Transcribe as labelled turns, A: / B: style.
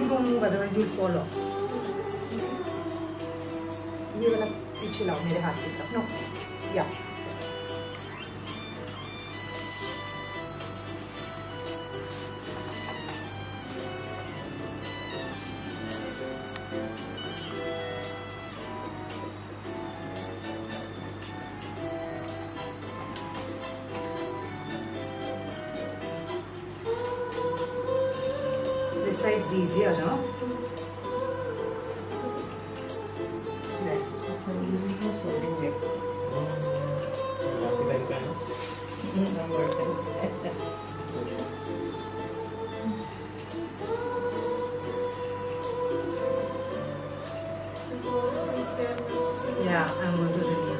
A: don't move, otherwise you'll fall off. ये वाला पीछे लाओ मेरे हाथ की तरफ. No. Yeah. This side's easier, no? Yeah, I'm going to release.